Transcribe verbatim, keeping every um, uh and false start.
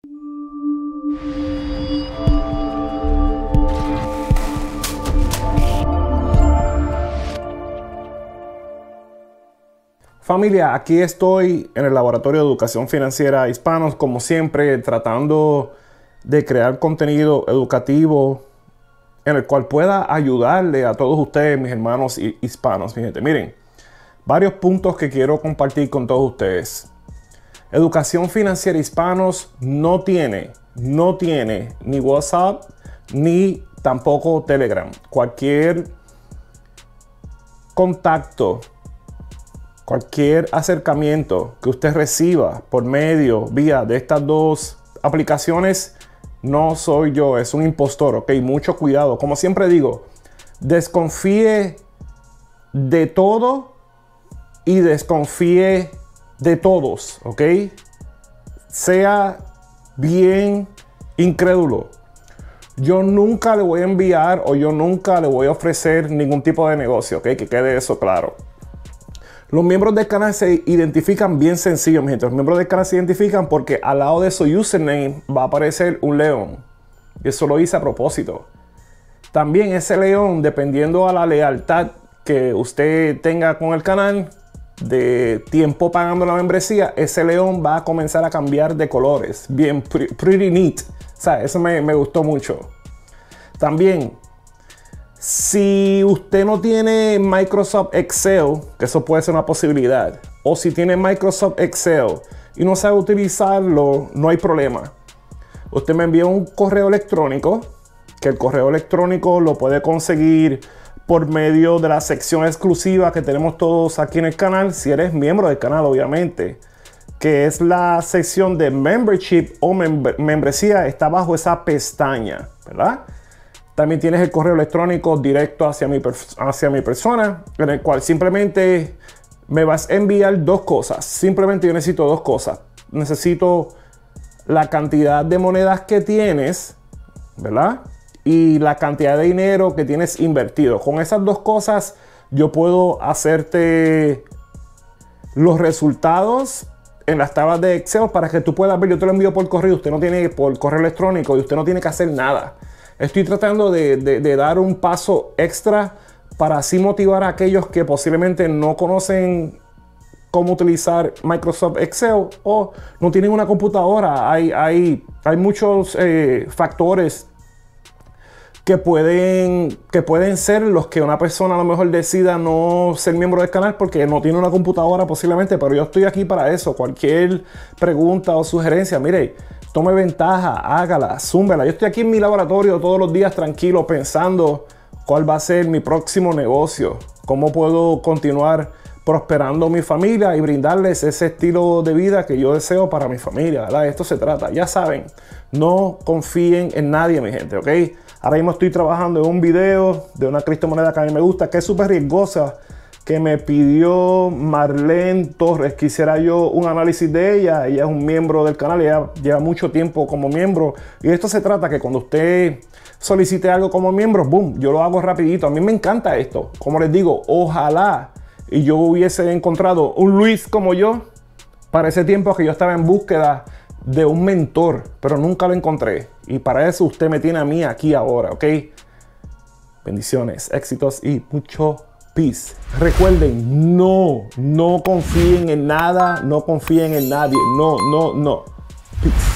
Familia, aquí estoy en el Laboratorio de Educación Financiera Hispanos, como siempre, tratando de crear contenido educativo en el cual pueda ayudarle a todos ustedes, mis hermanos hispanos. Mi gente, miren, varios puntos que quiero compartir con todos ustedes. Educación Financiera Hispanos no tiene, no tiene ni WhatsApp ni tampoco Telegram. Cualquier contacto, cualquier acercamiento que usted reciba por medio, vía de estas dos aplicaciones, no soy yo, es un impostor, ok. Mucho cuidado. Como siempre digo, desconfíe de todo y desconfíe de todos, ok. Sea bien incrédulo. Yo nunca le voy a enviar o yo nunca le voy a ofrecer ningún tipo de negocio, ok. Que quede eso claro. Los miembros del canal se identifican bien sencillo, mi gente. Los miembros del canal se identifican porque al lado de su username va a aparecer un león. Y eso lo hice a propósito. También ese león, dependiendo a la lealtad que usted tenga con el canal, de tiempo pagando la membresía, ese león va a comenzar a cambiar de colores. Bien, pretty neat. O sea, eso me, me gustó mucho. También, si usted no tiene Microsoft Excel, que eso puede ser una posibilidad, o si tiene Microsoft Excel y no sabe utilizarlo, no hay problema. Usted me envía un correo electrónico, que el correo electrónico lo puede conseguir por medio de la sección exclusiva que tenemos todos aquí en el canal, si eres miembro del canal, obviamente, que es la sección de Membership o mem- membresía, está bajo esa pestaña, ¿verdad? También tienes el correo electrónico directo hacia mi, hacia mi persona, en el cual simplemente me vas a enviar dos cosas. Simplemente yo necesito dos cosas. Necesito la cantidad de monedas que tienes, ¿verdad? Y la cantidad de dinero que tienes invertido. Con esas dos cosas yo puedo hacerte los resultados en las tablas de Excel para que tú puedas ver. Yo te lo envío por correo. Usted no tiene por correo electrónico y usted no tiene que hacer nada. Estoy tratando de, de, de dar un paso extra para así motivar a aquellos que posiblemente no conocen cómo utilizar Microsoft Excel o no tienen una computadora. Hay, hay, hay muchos eh, factores que pueden, que pueden ser los que una persona a lo mejor decida no ser miembro del canal porque no tiene una computadora posiblemente, pero yo estoy aquí para eso. Cualquier pregunta o sugerencia, mire, tome ventaja, hágala, zúmbela. Yo estoy aquí en mi laboratorio todos los días tranquilo pensando cuál va a ser mi próximo negocio, cómo puedo continuar prosperando mi familia y brindarles ese estilo de vida que yo deseo para mi familia, ¿verdad? De esto se trata. Ya saben, no confíen en nadie, mi gente, ¿ok? Ahora mismo estoy trabajando en un video de una criptomoneda que a mí me gusta, que es súper riesgosa, que me pidió Marlene Torres que hiciera yo un análisis de ella. Ella es un miembro del canal, ella lleva mucho tiempo como miembro. Y de esto se trata, que cuando usted solicite algo como miembro, boom, yo lo hago rapidito. A mí me encanta esto. Como les digo, ojalá y yo hubiese encontrado un Luis como yo para ese tiempo que yo estaba en búsqueda de un mentor, pero nunca lo encontré. Y para eso usted me tiene a mí aquí ahora, ¿ok? Bendiciones, éxitos y mucho peace. Recuerden, no, no confíen en nada, no confíen en nadie. No, no, no. Peace.